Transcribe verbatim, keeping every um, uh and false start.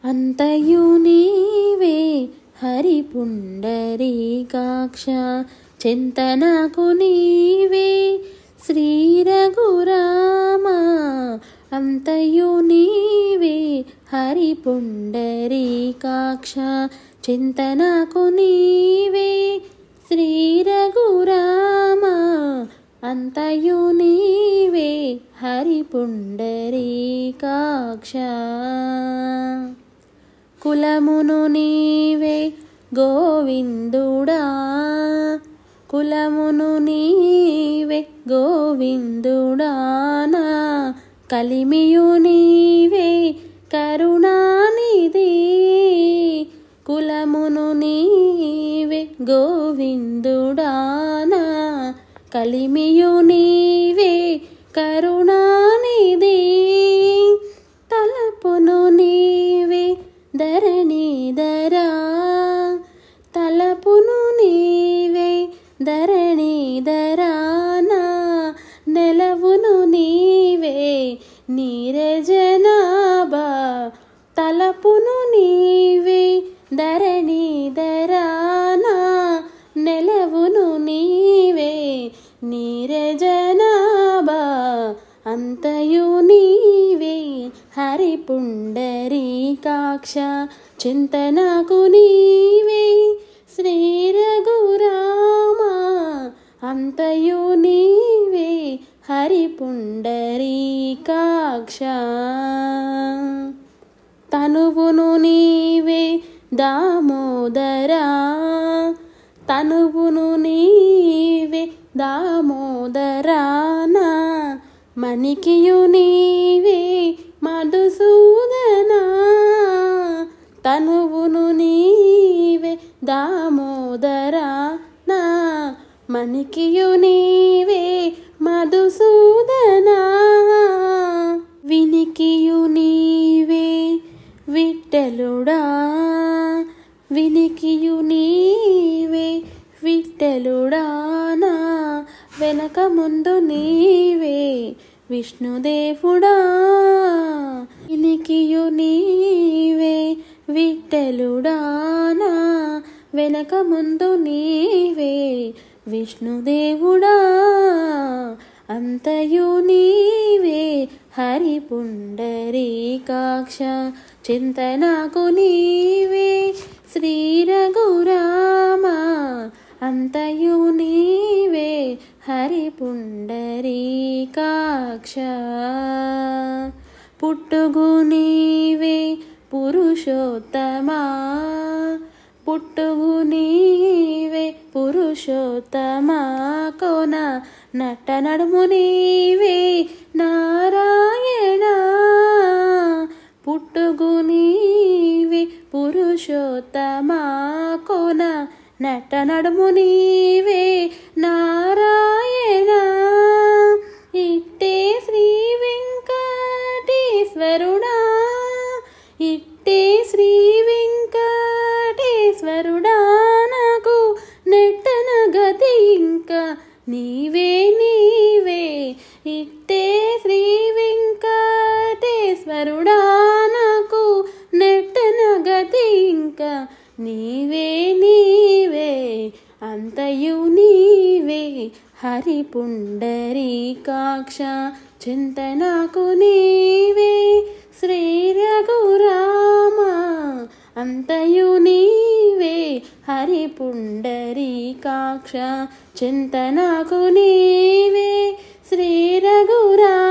అంతయు నీవే హరి పుండరీకాక్ష చింతనకు నీవే శ్రీ రఘురామ అంతయు నీవే హరి పుండరీకాక్ష చింతనకు నీవే శ్రీ రఘురామ అంతయు నీవే హరి పుండరీకాక్ష కులమును నీవే గోవిందుడా కులమును నీవే గోవిందుడానా కలిమియు నీవే కరుణానిధి కులమును నీవే గోవిందుడానా కలిమియు నీవే కరుణానిధి తలపును నీవే ధరణీధరా తలపును నీవే ధరణీధరానా నెలవును నీవే నీరజనాభా తలపును నీవే ధరణీధరానా నెలవును నీవే నీరజనాభా అంతయు నీవే హరి పుండరీకాక్ష చింతనకు నీవే శ్రీ రఘురామ అంతయు నీవే హరి పుండరీకాక్ష తనువును నీవే దామోదరా తనువును నీవే దామోదరానా మణికియు నీవే మధుసూదనా తనువును నీవే దామోదరానా మణికియు నీవే మధుసూదనా వినికియు నీవే విఠలుడా వినికియు నీవే విఠలుడానా వెనక ముందు నీవే విష్ణుదేవుడా వినికియు నీవే విఠలుడానా వెనక ముందు నీవే విష్ణుదేవుడా అంతయు నీవే హరి పుండరీకాక్ష చింతనకు నీవే శ్రీ రఘురామ అంతయు నీవే హరి పుండరీకాక్ష పుట్టుగు నీవే పురుషోత్తమా పుట్టుగు నీవే పురుషోత్తమా కోన నట్ట నడుము నీవే నారాయణ పుట్టుగు నీవే పురుషోత్తమా కోన నట్ట నడుము నీవే నారాయణ ఇట్టే శ్రీ వెంకటేశ్వరుడా ఇట్టే శ్రీ వెంకటేశ్వరుడా నాకు నెట్టన గతి ఇంకా నీవే నీవే ఇట్టే శ్రీ వెంకటేశ్వరుడా నాకు నెట్టన గతి ఇంకా నీవే నీవే అంతయు నీవే హరి పుండరీకాక్ష చింతనకు నీవే శ్రీ రఘురామ అంతయు నీవే హరి పుండరీకాక్ష చింతనకు నీవే శ్రీ రఘురామ